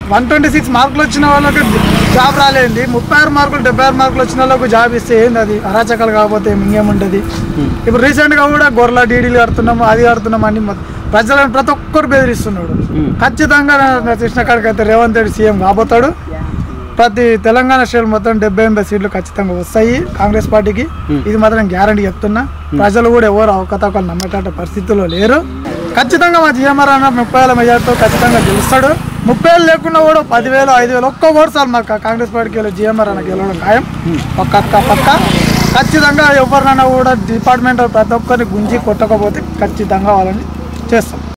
126 మార్కులు వచ్చిన వాళ్ళకి జాబ్ రాలేండి, 36 మార్కులు 76 మార్కులు వచ్చిన వాళ్ళకు జాబ్ ఇస్తే ఏంది అది అరాచకాలు కాకపోతే ఇంకేముంటుంది. ఇప్పుడు రీసెంట్గా కూడా గొర్రెల డీడీలు కడుతున్నాము అది కడుతున్నాము అని ప్రజలను ప్రతి ఒక్కరు బెదిరిస్తున్నాడు. ఖచ్చితంగా కృష్ణ కాడికి అయితే రేవంత్ రెడ్డి సీఎం కాబోతాడు. ప్రతి తెలంగాణ స్టేట్ మొత్తం 70-80 సీట్లు ఖచ్చితంగా వస్తాయి కాంగ్రెస్ పార్టీకి. ఇది మాత్రం గ్యారంటీ చెప్తున్నా. ప్రజలు కూడా ఎవరు అవకతవకలు నమ్మేట పరిస్థితుల్లో లేరు. ఖచ్చితంగా మా జిఎంఆర్ అన్న 30,000 మెజార్టీతో ఖచ్చితంగా గెలుస్తాడు. 30,000 లేకుండా కూడా 10,000 5,000 ఒక్క ఓటు సార్ మాకు కాంగ్రెస్ పార్టీకి వెళ్ళి జిఎంఆర్ అన్న గెలవడం ఖాయం. పక్క ఖచ్చితంగా ఎవరినైనా కూడా డిపార్ట్మెంట్ ప్రతి ఒక్కరిని గుంజి కొట్టకపోతే ఖచ్చితంగా వాళ్ళని చేస్తాం.